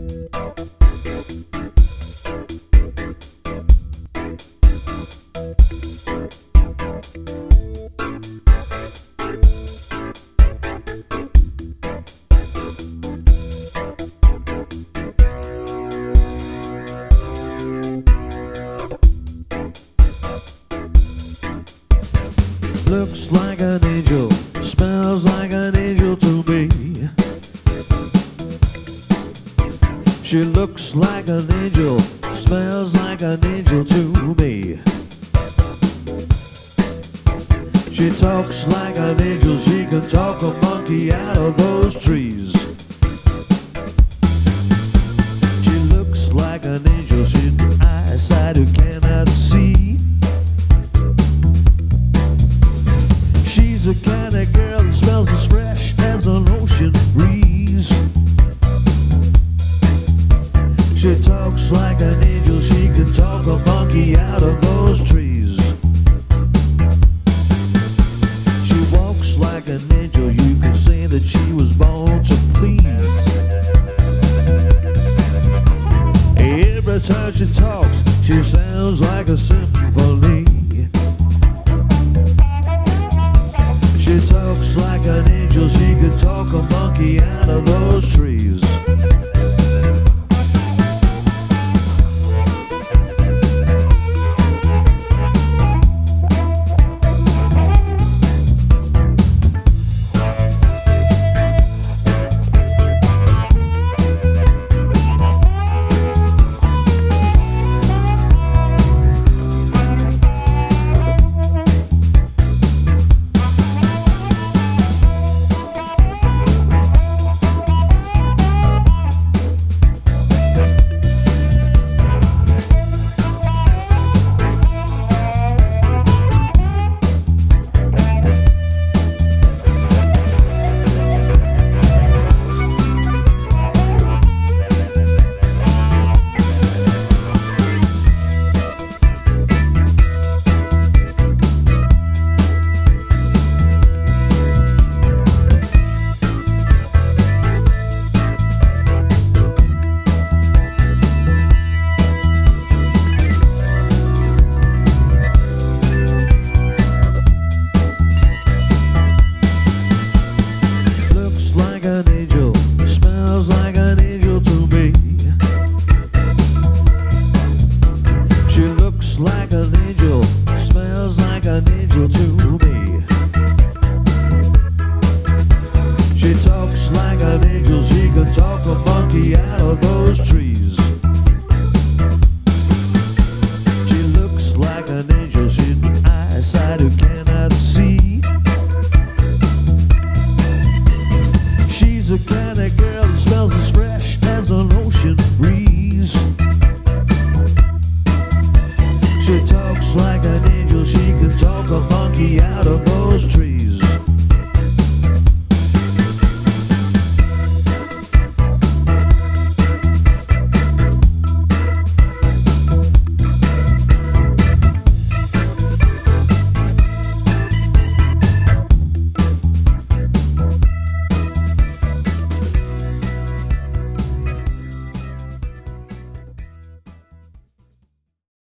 Looks like an angel, smells like an angel to me. She looks like an angel, smells like an angel to me. She talks like an angel, she can talk a monkey out of those trees. She looks like an angel, she's an eyesight who cannot see. She's the kind of girl that smells as fresh as an ocean breeze. She talks like an angel, she can talk a monkey out of those trees. She walks like an angel, you can say that she was born to please. Every time she talks, she sounds like a symphony. She talks like an angel, she could talk a monkey out of those trees. Like an angel, smells like an angel to me. She talks like an angel, she can talk a monkey out of those trees. She looks like an angel, she's an eyesight who cannot see. She's the kind of girl that smells as fresh as an ocean breeze. She talks like an angel, she can talk a monkey out of those trees.